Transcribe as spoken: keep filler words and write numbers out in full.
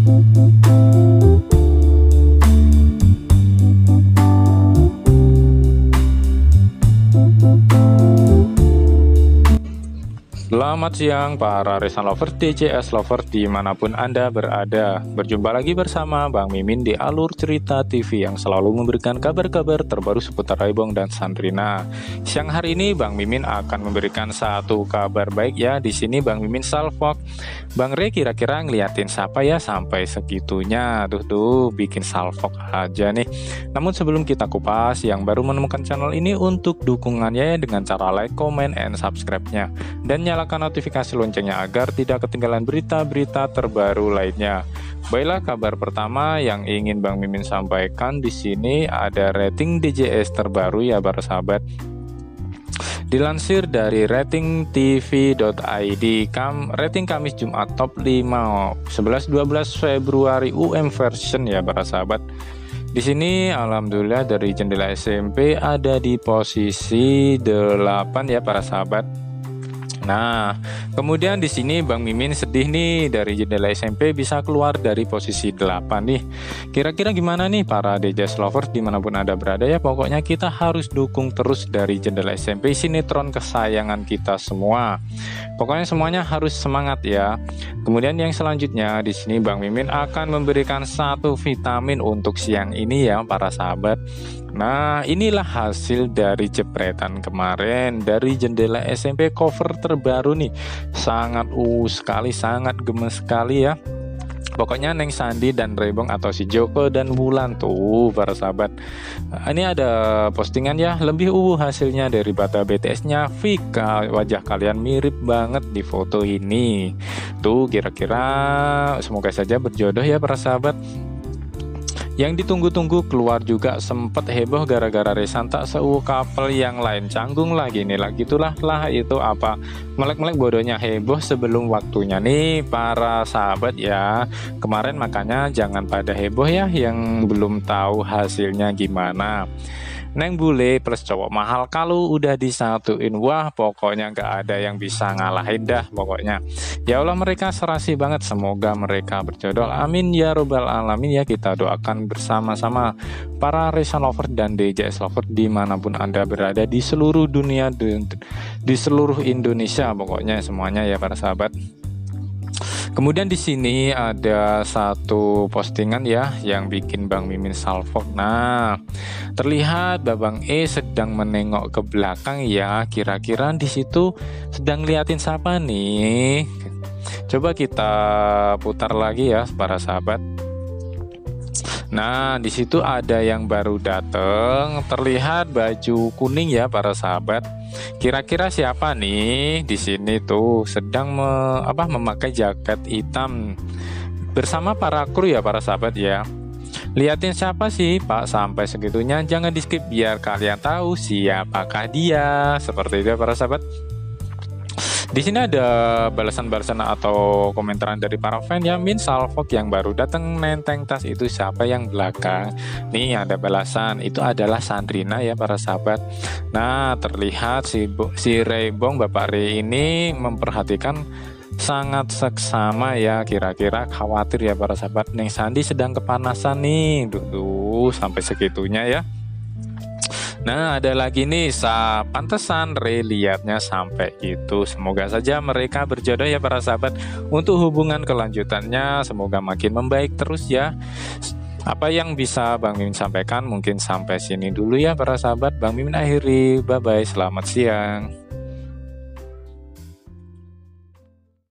Selamat siang para racing lover, D J S lover dimanapun Anda berada. Berjumpa lagi bersama Bang Mimin di Alur Cerita T V yang selalu memberikan kabar-kabar terbaru seputar Raibong dan Sandrina. Siang hari ini Bang Mimin akan memberikan satu kabar baik ya. Di sini Bang Mimin salvok. Bang Re kira-kira ngeliatin siapa ya sampai segitunya. Tuh tuh bikin salvok aja nih. Namun sebelum kita kupas, yang baru menemukan channel ini untuk dukungannya ya dengan cara like, comment, and subscribe-nya. Dan nyalakan notifikasi loncengnya agar tidak ketinggalan berita-berita terbaru lainnya. Baiklah, kabar pertama yang ingin Bang Mimin sampaikan di sini ada rating D J S terbaru ya para sahabat. Dilansir dari rating T V dot I D, kam, rating Kamis Jumat top lima sebelas dua belas Februari U M version ya para sahabat. Di sini alhamdulillah dari jendela S M P ada di posisi delapan ya para sahabat. Nah, kemudian di sini Bang Mimin sedih nih dari jendela S M P bisa keluar dari posisi delapan nih. Kira-kira gimana nih para D J S lovers dimanapun Anda berada ya. Pokoknya kita harus dukung terus dari jendela S M P, sinetron kesayangan kita semua. Pokoknya semuanya harus semangat ya. Kemudian yang selanjutnya di sini Bang Mimin akan memberikan satu vitamin untuk siang ini ya para sahabat. Nah, inilah hasil dari jepretan kemarin dari jendela S M P, cover terbaru nih. Sangat uh sekali, sangat gemes sekali ya. Pokoknya Neng Sandi dan Raibong atau si Joko dan Wulan tuh para sahabat. Ini ada postingan ya, lebih uh hasilnya daripada B T S-nya Vika. Wajah kalian mirip banget di foto ini. Tuh kira-kira semoga saja berjodoh ya para sahabat. Yang ditunggu-tunggu keluar juga sempet heboh gara-gara Resan tak seu couple yang lain canggung lagi nih lagi itulah lah itu apa melek-melek bodohnya heboh sebelum waktunya nih para sahabat ya. Kemarin makanya jangan pada heboh ya yang belum tahu hasilnya gimana. Neng bule plus cowok mahal kalau udah disatuin, wah pokoknya nggak ada yang bisa ngalahin dah pokoknya. Ya Allah, mereka serasi banget, semoga mereka berjodoh, amin ya robbal alamin ya. Kita doakan bersama-sama para Resa lover dan D J S lover dimanapun Anda berada di seluruh dunia, di, di seluruh Indonesia pokoknya semuanya ya para sahabat. Kemudian di sini ada satu postingan ya yang bikin Bang Mimin salvok. Nah, terlihat Babang E sedang menengok ke belakang ya. Kira-kira di situ sedang liatin siapa nih? Coba kita putar lagi ya para sahabat. Nah, di situ ada yang baru datang, terlihat baju kuning ya para sahabat. Kira-kira siapa nih di sini tuh sedang me, apa memakai jaket hitam bersama para kru ya para sahabat ya. Liatin siapa sih Pak sampai segitunya, jangan di skip biar kalian tahu siapakah dia. Seperti itu ya para sahabat. Di sini ada balasan-balasan atau komentaran dari para fan ya. Min salvok yang baru datang nenteng tas itu siapa yang belakang. Nih ada balasan, itu adalah Sandrina ya para sahabat. Nah, terlihat si, si Raibong Bapak Re ini memperhatikan sangat seksama ya. Kira-kira khawatir ya para sahabat, Neng Sandi sedang kepanasan nih. Duh, duh sampai segitunya ya. Nah, ada lagi nih, sa pantesan Re liatnya sampai itu. Semoga saja mereka berjodoh ya para sahabat. Untuk hubungan kelanjutannya semoga makin membaik terus ya. Apa yang bisa Bang Mimin sampaikan mungkin sampai sini dulu ya para sahabat. Bang Mimin akhiri, bye bye, selamat siang.